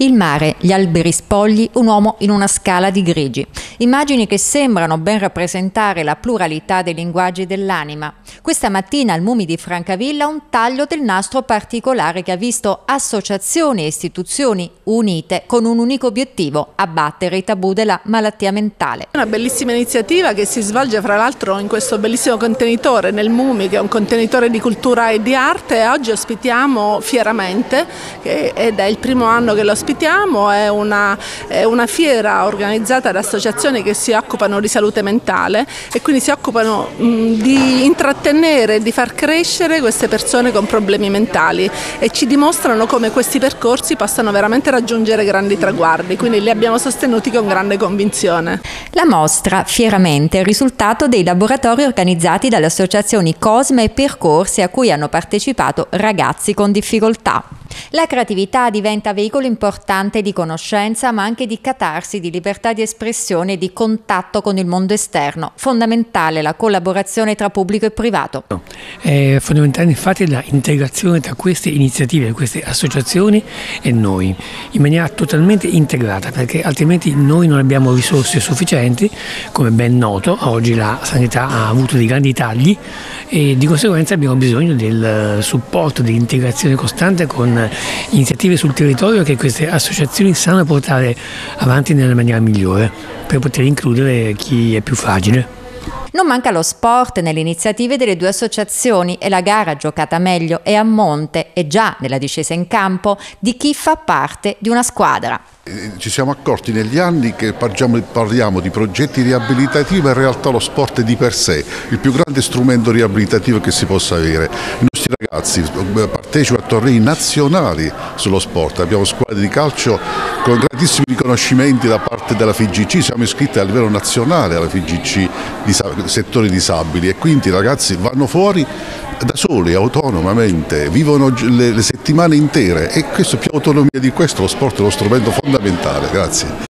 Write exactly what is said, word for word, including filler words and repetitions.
Il mare, gli alberi spogli, un uomo in una scala di grigi. Immagini che sembrano ben rappresentare la pluralità dei linguaggi dell'anima. Questa mattina al Mumi di Francavilla un taglio del nastro particolare che ha visto associazioni e istituzioni unite con un unico obiettivo: abbattere i tabù della malattia mentale. È una bellissima iniziativa che si svolge fra l'altro in questo bellissimo contenitore nel Mumi, che è un contenitore di cultura e di arte, e oggi ospitiamo Fieramente, che ed è il primo anno che lo ospitiamo. È una, è una fiera organizzata da associazioni che si occupano di salute mentale e quindi si occupano mh, di intrattenere e di far crescere queste persone con problemi mentali, e ci dimostrano come questi percorsi possano veramente raggiungere grandi traguardi, quindi li abbiamo sostenuti con grande convinzione. La mostra Fieramente è il risultato dei laboratori organizzati dalle associazioni Cosme e Percorsi a cui hanno partecipato ragazzi con difficoltà. La creatività diventa veicolo importante di conoscenza, ma anche di catarsi, di libertà di espressione e di contatto con il mondo esterno. Fondamentale la collaborazione tra pubblico e privato. È fondamentale infatti l'integrazione tra queste iniziative, queste associazioni e noi, in maniera totalmente integrata, perché altrimenti noi non abbiamo risorse sufficienti. Come ben noto, oggi la sanità ha avuto dei grandi tagli e di conseguenza abbiamo bisogno del supporto, dell'integrazione costante con iniziative sul territorio che queste associazioni sanno portare avanti nella maniera migliore per poter includere chi è più fragile. Non manca lo sport nelle iniziative delle due associazioni e la gara giocata meglio è a monte e già nella discesa in campo di chi fa parte di una squadra. Ci siamo accorti negli anni che parliamo di progetti riabilitativi, ma in realtà lo sport è di per sé il più grande strumento riabilitativo che si possa avere. I nostri ragazzi partecipano a tornei nazionali sullo sport, abbiamo squadre di calcio con grandissimi riconoscimenti da parte della F I G C, siamo iscritti a livello nazionale alla F I G C di settori disabili, e quindi i ragazzi vanno fuori da soli, autonomamente, vivono le, le settimane intere, e questo, più autonomia di questo, lo sport è uno strumento fondamentale. Grazie.